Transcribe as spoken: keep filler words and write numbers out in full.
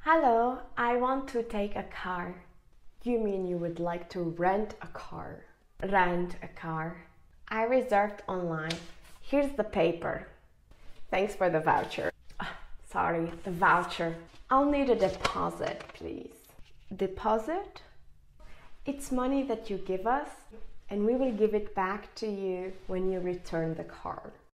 Hello, I want to take a car. You mean you would like to rent a car? Rent a car. I reserved online. Here's the paper. Thanks for the voucher. Ah, sorry, the voucher. I'll need a deposit, please. Deposit? It's money that you give us, and we will give it back to you when you return the car.